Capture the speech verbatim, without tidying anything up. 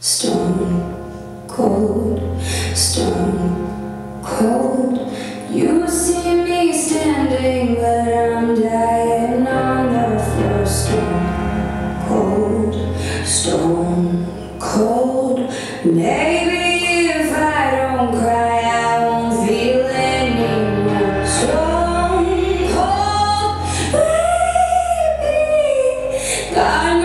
Stone cold, stone cold. You see me standing, but I'm dying on the floor. Stone cold, stone cold. Maybe if I don't cry, I won't feel anymore. Stone cold, baby. God